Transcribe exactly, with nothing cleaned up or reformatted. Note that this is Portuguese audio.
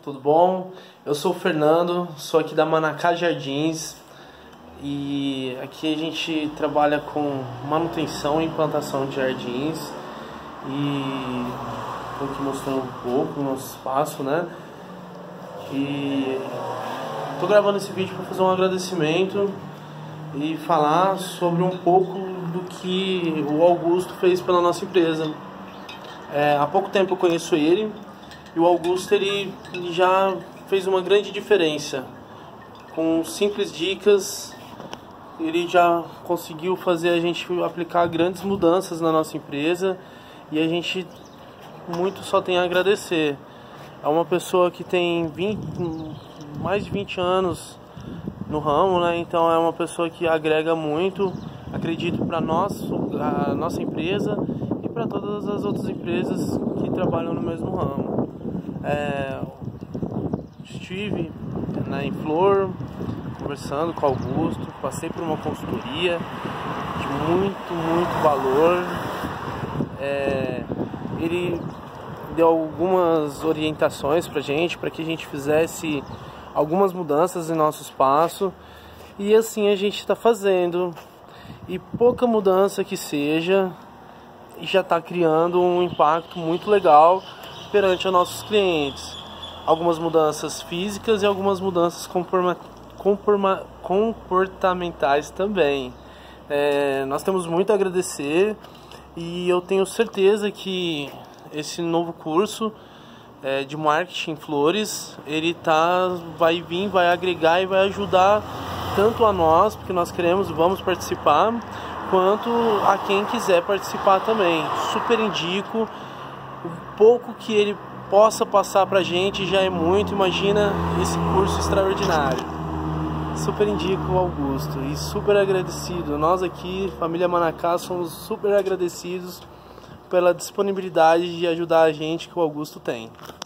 tudo bom? Eu sou o Fernando, sou aqui da Manacá Jardins e aqui a gente trabalha com manutenção e implantação de jardins e estou aqui mostrando um pouco o nosso espaço, né? E estou gravando esse vídeo para fazer um agradecimento e falar sobre um pouco do que o Augusto fez pela nossa empresa. É, há pouco tempo eu conheço ele e o Augusto ele, ele já fez uma grande diferença. Com simples dicas ele já conseguiu fazer a gente aplicar grandes mudanças na nossa empresa e a gente muito só tem a agradecer. É uma pessoa que tem vinte, mais de vinte anos no ramo, né? Então é uma pessoa que agrega muito, acredito, para nós, a nossa empresa e para todas as outras empresas que trabalham no mesmo ramo. É, estive na Inflor conversando com o Augusto, passei por uma consultoria de muito, muito valor. É, ele deu algumas orientações pra gente, para que a gente fizesse algumas mudanças em nosso espaço, e assim a gente está fazendo, e pouca mudança que seja já está criando um impacto muito legal perante os nossos clientes. Algumas mudanças físicas e algumas mudanças comportamentais também. É, nós temos muito a agradecer e eu tenho certeza que esse novo curso é, de marketing em flores, ele tá, vai vir, vai agregar e vai ajudar tanto a nós, porque nós queremos, vamos participar, quanto a quem quiser participar também. Super indico. O pouco que ele possa passar pra gente já é muito. Imagina esse curso extraordinário. Super indico o Augusto e super agradecido. Nós aqui, família Manacá, somos super agradecidos pela disponibilidade de ajudar a gente que o Augusto tem.